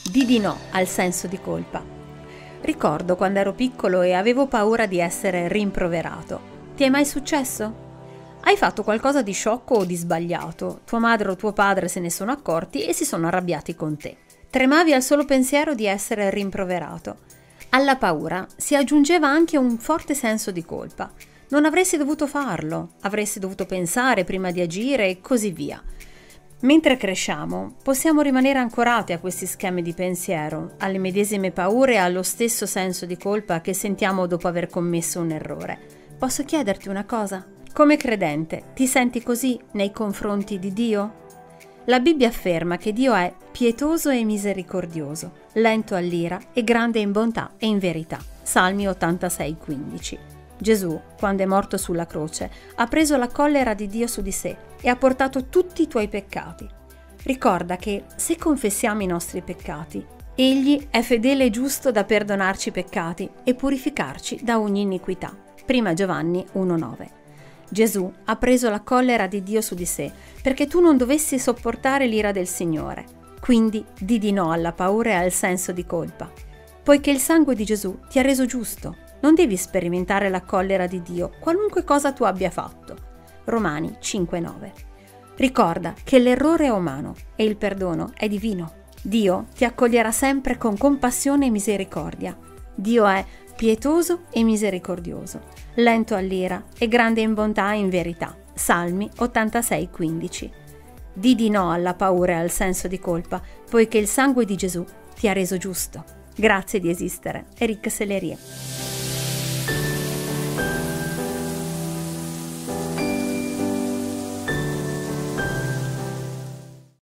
Di no al senso di colpa. Ricordo quando ero piccolo e avevo paura di essere rimproverato. Ti è mai successo? Hai fatto qualcosa di sciocco o di sbagliato, tua madre o tuo padre se ne sono accorti e si sono arrabbiati con te. Tremavi al solo pensiero di essere rimproverato. Alla paura si aggiungeva anche un forte senso di colpa. Non avresti dovuto farlo, avresti dovuto pensare prima di agire e così via. Mentre cresciamo, possiamo rimanere ancorati a questi schemi di pensiero, alle medesime paure e allo stesso senso di colpa che sentiamo dopo aver commesso un errore. Posso chiederti una cosa? Come credente, ti senti così nei confronti di Dio? La Bibbia afferma che Dio è pietoso e misericordioso, lento all'ira e grande in bontà e in verità. Salmi 86,15. Gesù, quando è morto sulla croce, ha preso la collera di Dio su di sé e ha portato tutti i tuoi peccati. Ricorda che se confessiamo i nostri peccati, Egli è fedele e giusto da perdonarci i peccati e purificarci da ogni iniquità. 1 Giovanni 1,9. Gesù ha preso la collera di Dio su di sé perché tu non dovessi sopportare l'ira del Signore. Quindi di no alla paura e al senso di colpa. Poiché il sangue di Gesù ti ha reso giusto, non devi sperimentare la collera di Dio, qualunque cosa tu abbia fatto. Romani 5,9. Ricorda che l'errore è umano e il perdono è divino. Dio ti accoglierà sempre con compassione e misericordia. Dio è pietoso e misericordioso, lento all'ira e grande in bontà e in verità. Salmi 86,15. Di no alla paura e al senso di colpa, poiché il sangue di Gesù ti ha reso giusto. Grazie di esistere. Eric Sellerie.